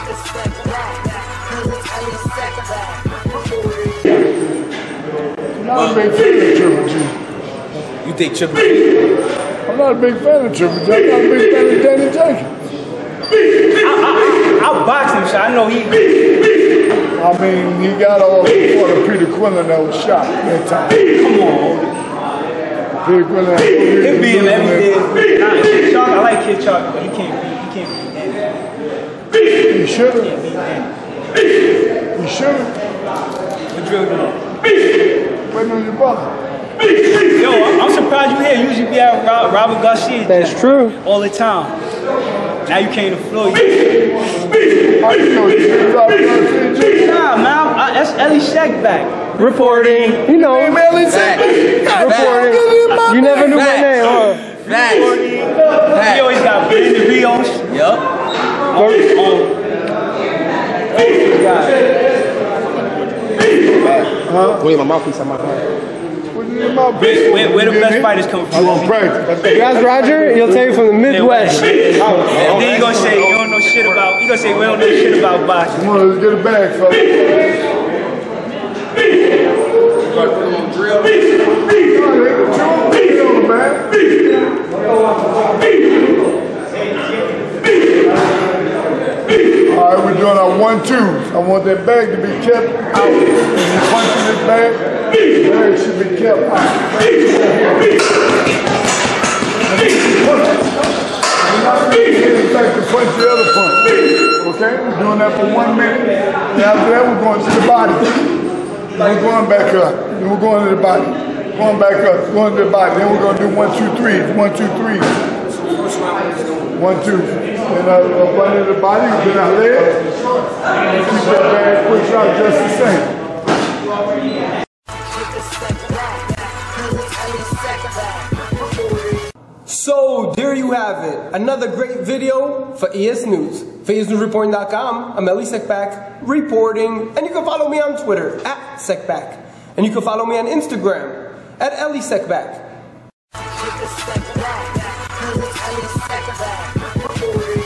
I'm not a big fan of Triple G. You think Triple G? I'm not a big fan of Triple G. I'm not a big fan of Danny Jenkins. I'll box him, so I know he. I mean, he got all before the Peter Quinlan that was shot that time. Come on. Peter Quinlan. He'll beat him every day. Kid Chalk, I like Kid Chalk, but he can't beat Danny. He should have. He should have. What drill doing? Waiting on your brother. Yo, I'm surprised you here. Usually be at Robert Garcia. That's true. All the time. Now you came to Floyd. How you know you Robert Garcia? Nah, man. That's Ellie Shack back. Reporting. You know. Ellie Shack. Reporting. You never knew my name, huh? Reporting. He always got Brandon Rios. Yup. Wait, my mouthpiece on my hand. Where the best fighters come from? I'm gonna practice. If you ask Roger, he'll tell you from the Midwest. And then he gonna say you don't know shit about. He gonna say we don't know shit about boxing. Come on, let's get it back, fellas. All right, we're doing our 1-2s. I want that bag to be kept out. When you punch in this bag, the bag should be kept out. You're not getting back to punch the other punch. Okay? We're doing that for 1 minute. And after that, we're going to the body. Then we're going back up. Then we're going to the body. Going back up. Going to the body. Then we're going to do 1, 2, 3. 1, 2, 3. 1, 2. And up under the body, then our legs. And keep that bag pushed out just the same. So there you have it. Another great video for ES News. For EsNewsReporting.com, I'm Ellie Sekback reporting. And you can follow me on Twitter @Sekback. And you can follow me on Instagram @Ellie Sekback.